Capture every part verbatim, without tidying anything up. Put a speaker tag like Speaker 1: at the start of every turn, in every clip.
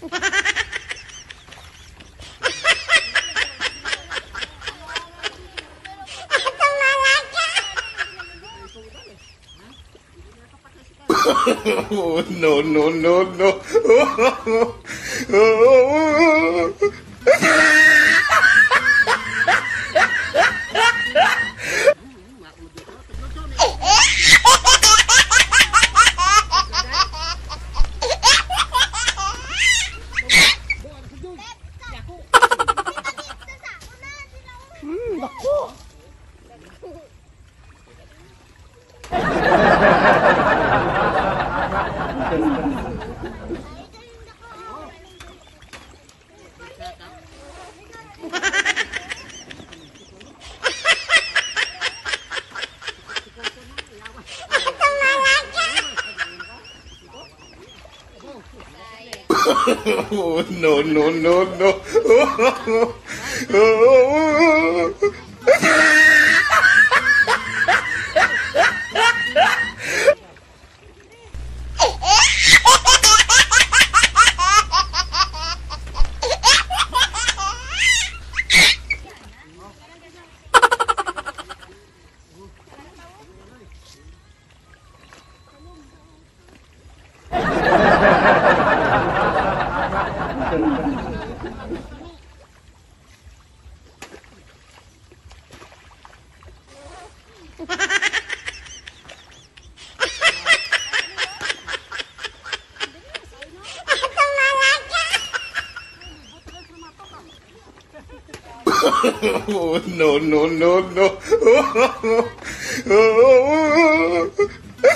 Speaker 1: Oh, no, no, no, no. Oh, oh, oh, oh.
Speaker 2: Hmm, naku.
Speaker 1: Oh, no, no, no, no. Oh, oh, oh, oh. Oh, no, no, no, no. Oh, oh, oh, oh.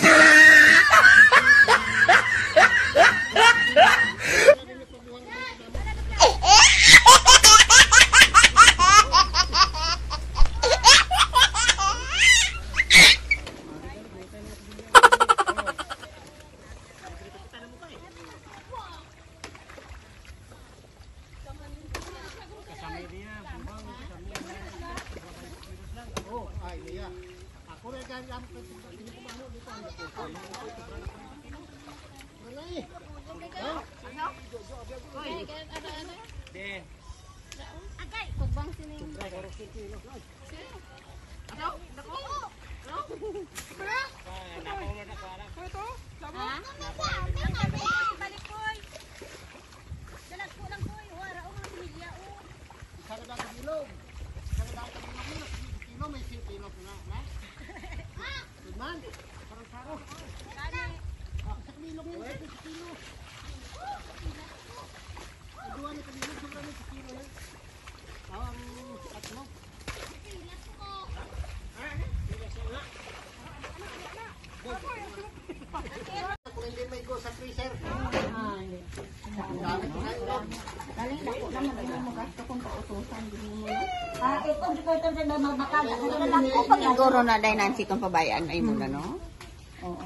Speaker 2: Siguro na dahil Nancy kung pabayaan ay muna, no? Oo.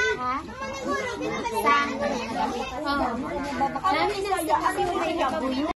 Speaker 2: Ha?